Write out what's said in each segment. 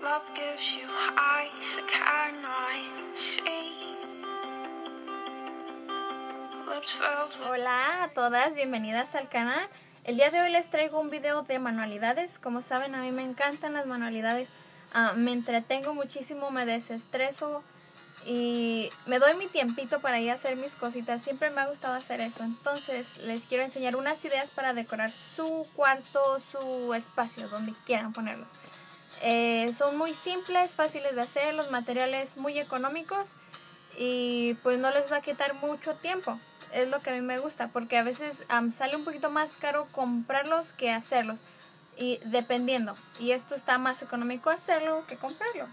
Love gives you eyes that cannot see. Lips filled with... Hola a todas, bienvenidas al canal. El día de hoy les traigo un video de manualidades. Como saben, a mí me encantan las manualidades. Me entretengo muchísimo, me desestreso y me doy mi tiempito para ir a hacer mis cositas. Siempre me ha gustado hacer eso. Entonces les quiero enseñar unas ideas para decorar su cuarto, su espacio, donde quieran ponerlos. Son muy simples, fáciles de hacer, los materiales muy económicos y pues no les va a quitar mucho tiempo. Es lo que a mí me gusta, porque a veces sale un poquito más caro comprarlos que hacerlos, y dependiendo, y esto está más económico hacerlo que comprarlo.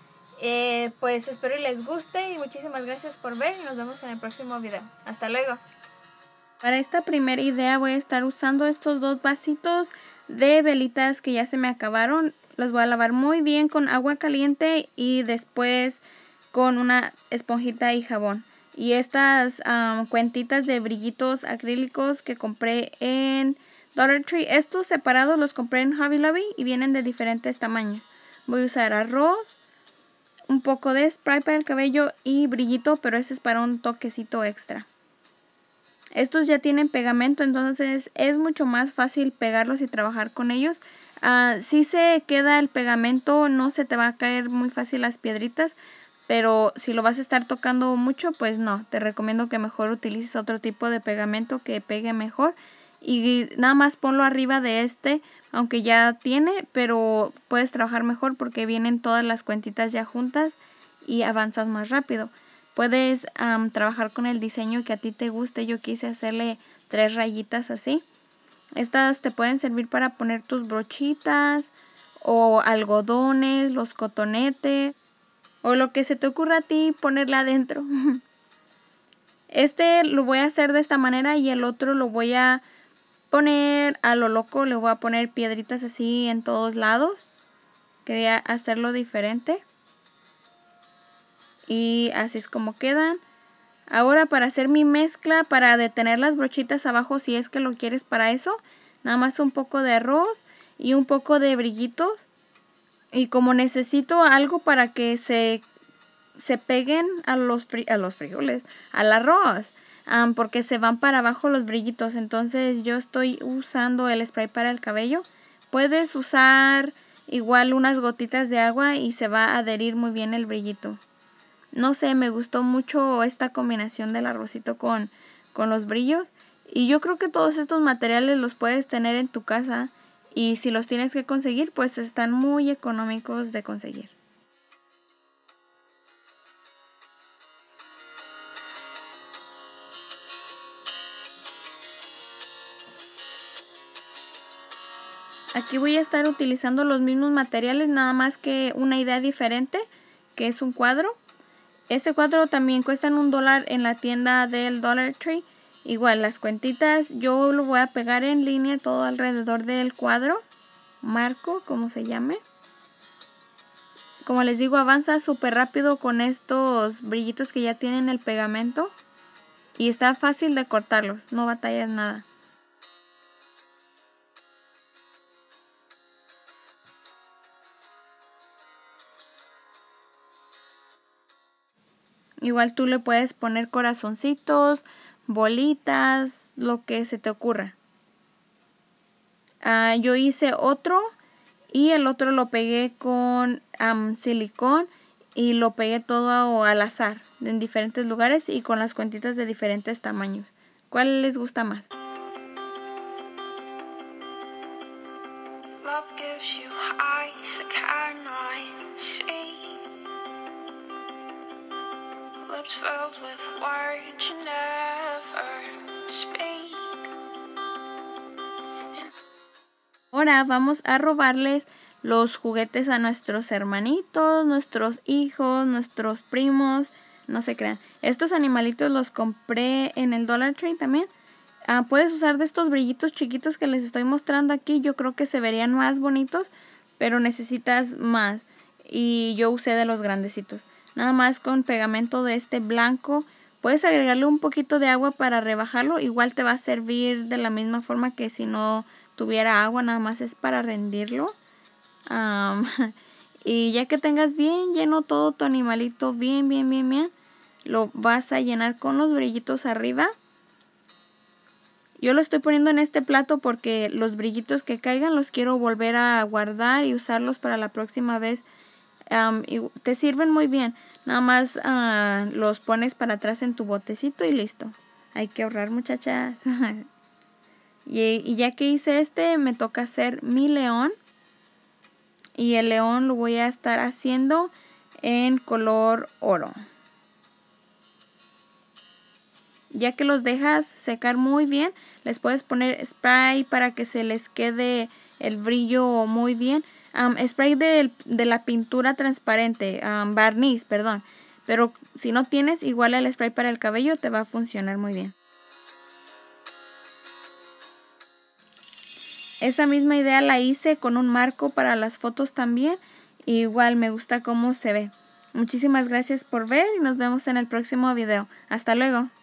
Pues espero y les guste y muchísimas gracias por ver y nos vemos en el próximo video. Hasta luego. Para esta primera idea voy a estar usando estos dos vasitos de velitas que ya se me acabaron. Los voy a lavar muy bien con agua caliente y después con una esponjita y jabón. Y estas cuentitas de brillitos acrílicos que compré en Dollar Tree. Estos separados los compré en Hobby Lobby y vienen de diferentes tamaños. Voy a usar arroz, un poco de spray para el cabello y brillito, pero ese es para un toquecito extra. Estos ya tienen pegamento, entonces es mucho más fácil pegarlos y trabajar con ellos. Si se queda el pegamento, no se te va a caer muy fácil las piedritas, pero si lo vas a estar tocando mucho, pues no, te recomiendo que mejor utilices otro tipo de pegamento que pegue mejor. Y nada más ponlo arriba de este, aunque ya tiene, pero puedes trabajar mejor porque vienen todas las cuentitas ya juntas y avanzas más rápido. Puedes trabajar con el diseño que a ti te guste. Yo quise hacerle 3 rayitas así. Estas te pueden servir para poner tus brochitas o algodones, los cotonetes o lo que se te ocurra a ti ponerla adentro. Este lo voy a hacer de esta manera y el otro lo voy a poner a lo loco. Le voy a poner piedritas así en todos lados. Quería hacerlo diferente. Y así es como quedan. Ahora para hacer mi mezcla, para detener las brochitas abajo, si es que lo quieres para eso, nada más un poco de arroz y un poco de brillitos. Y como necesito algo para que se peguen a los frijoles, al arroz, porque se van para abajo los brillitos, entonces yo estoy usando el spray para el cabello. Puedes usar igual unas gotitas de agua y se va a adherir muy bien el brillito. No sé, me gustó mucho esta combinación del arrocito con los brillos. Y yo creo que todos estos materiales los puedes tener en tu casa. Y si los tienes que conseguir, pues están muy económicos de conseguir. Aquí voy a estar utilizando los mismos materiales, nada más que una idea diferente, que es un cuadro. Este cuadro también cuesta $1 en la tienda del Dollar Tree. Igual las cuentitas yo lo voy a pegar en línea todo alrededor del cuadro. Marco, como se llame. Como les digo, avanza súper rápido con estos brillitos que ya tienen el pegamento. Y está fácil de cortarlos, no batallas nada. Igual tú le puedes poner corazoncitos, bolitas, lo que se te ocurra. Yo hice otro y el otro lo pegué con silicón y lo pegué todo al azar en diferentes lugares y con las cuentitas de diferentes tamaños. ¿Cuál les gusta más? Love gives you eyes that cannot see. Lips filled with words you never speak. Ahora vamos a robarles los juguetes a nuestros hermanitos, nuestros hijos, nuestros primos. No se crean. Estos animalitos los compré en el Dollar Tree también. Puedes usar de estos brillitos chiquitos que les estoy mostrando aquí. Yo creo que se verían más bonitos, pero necesitas más. Y yo usé de los grandecitos. Nada más con pegamento de este blanco. Puedes agregarle un poquito de agua para rebajarlo. Igual te va a servir de la misma forma que si no tuviera agua. Nada más es para rendirlo. Y ya que tengas bien lleno todo tu animalito, bien, lo vas a llenar con los brillitos arriba. Yo lo estoy poniendo en este plato porque los brillitos que caigan los quiero volver a guardar y usarlos para la próxima vez. Y te sirven muy bien. Nada más los pones para atrás en tu botecito y listo. Hay que ahorrar, muchachas. y ya que hice me toca hacer mi león. Y el león lo voy a estar haciendo en color oro. Ya que los dejas secar muy bien, les puedes poner spray para que se les quede el brillo muy bien. Spray de la pintura transparente, barniz, perdón. Pero si no tienes, igual el spray para el cabello te va a funcionar muy bien. Esa misma idea la hice con un marco para las fotos también. Igual me gusta cómo se ve. Muchísimas gracias por ver y nos vemos en el próximo video. Hasta luego.